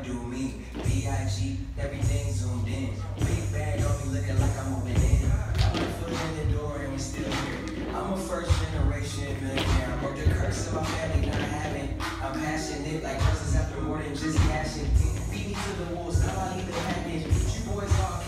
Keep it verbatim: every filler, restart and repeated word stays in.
do me. B I G, everything zoomed in. Big bag on me looking like I'm moving in. I put foot in the door and we still here. I'm a first generation millionaire. I broke the curse of my family not having. I'm passionate like verses after more than just cashing. Feed me to the wolves, now I leave the package. You boys are